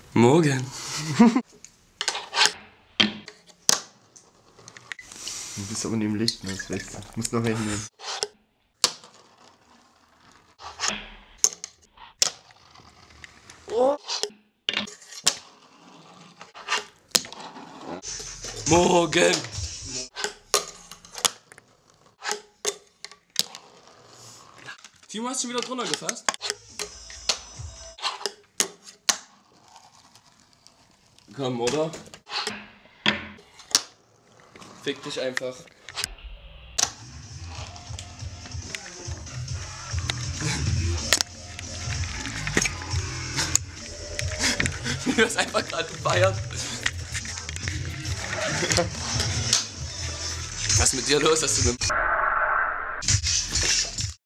Morgen. Du bist aber nicht im Licht, ne? Das weißt du. Du musst noch hinnehmen. Morgen. Timo, hast du schon wieder drunter gefasst? Komm, oder? Fick dich einfach. Du hast einfach gerade gefeiert. Was ist mit dir los? Hast du eine